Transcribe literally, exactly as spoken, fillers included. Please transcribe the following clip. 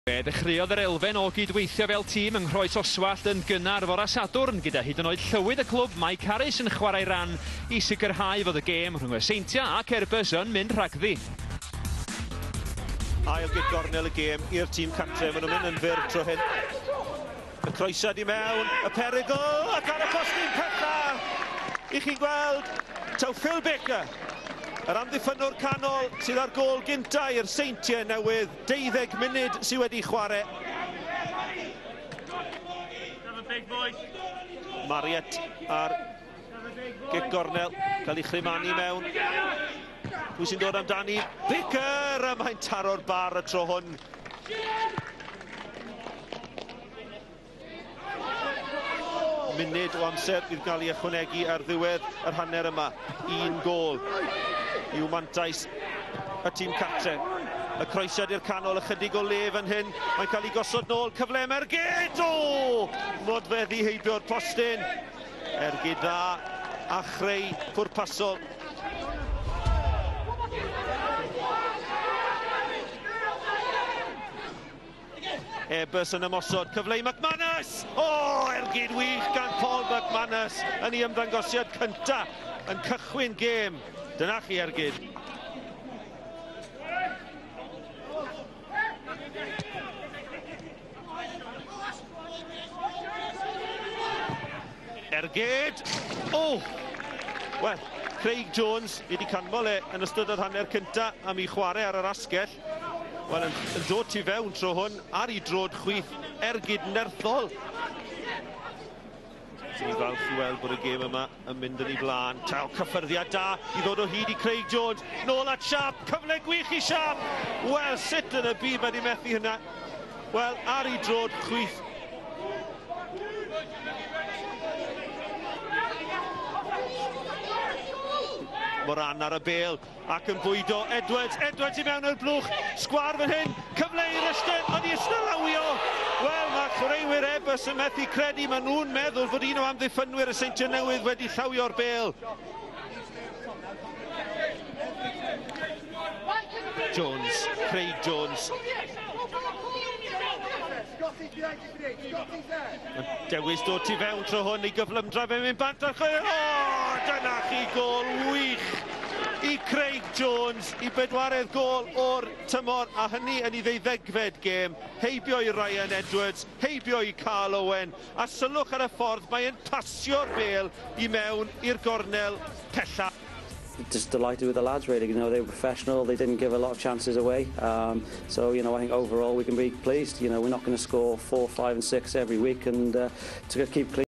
Fe dechreuodd yr elfen o gydweithio fel tîm yng Nghroi Oswallt yn gynnar fora Sadwrn gyda hyd yn oed llywydd y clwb Mike Harris yn chwarae ran i sicrhau fod y gêm rhwng y Seintia ac Airbus yn mynd rhagddi. Ail gyd gornel y gêm i'r tîm cartre, maen nhw'n mynd yn fyr tro hyn. Y croesad i mewn, y perygl, ac ar y postyn pella. I chi'n gweld, taw Phil Baker, yr amddiffynwr canol sydd ar gôl gynta i'r Seintia newydd, deuddeg munud sydd wedi chwarae. Mariet ar gig gornel, cael ei chrymanu mewn. Pwy sy'n dod amdani? Baker, a mae'n taro'r bar y tro hwn. Munud o amser bydd gael ei ychwanegu ar ddiwedd yr hanner yma. Un gol i'w mantais y tîm cartre. Y croesiad i'r canol, ychydig o le fan hyn. Mae'n cael ei gosod nôl, cyfle Ergyd! O! Modfeddi heibio'r postyn. Ergyd dda a chreu pwrpasol. Airbus yn ymosod, cyfle i McManus! O, Ergyd wych gan Paul McManus yn ei ymddangosiad cynta yn cychwyn gêm. Dyna chi Ergyd. Ergyd! O! Wel, Craig Jones wedi canmol e yn ystod yr hanner cynta am ei chwarae ar yr asgell. Wel, yn, yn dod tu fewn tro hwn, ar ei drod chwith, Ergyd nerthol. Sy'n ni'n falch i weld bod y gêm yma yn mynd yn ei blaen. Taw cyffyrddiad da i ddod o hyd i Craig Jones. Nôl at Siap, cyfle gwych i Siap. Wel, sut yn y byd wedi methu hynna? Wel, ar ei drod chwith. Moran ar y bêl ac yn bwydo Edwards, Edwards i mewn o'r blwch, sgwar fan hyn, cyfle i'r ystod, ond i ystylawio. Wel, mae chwaraewyr Airbus yn methu credu, maen nhw'n meddwl fod un o amddiffynwyr y Seintia newydd wedi llawio'r bêl. Jones, Craig Jones. Dewis dod tu fewn tro hwn i gyflymdra fe mynd bant ar chwe. O, dyna chi gol wych i Craig Jones, i bedwaredd gol o'r tymor, a hynny yn ei ddeuddegfed gêm. Heibio i Ryan Edwards, heibio i Carl Owen, a sylwch ar y ffordd mae'n pasio'r bêl i mewn i'r gornel pella. Just delighted with the lads, really. You know, they were professional. They didn't give a lot of chances away. Um, so, you know, I think overall we can be pleased. You know, we're not going to score four, five, and six every week, and uh, to keep clean.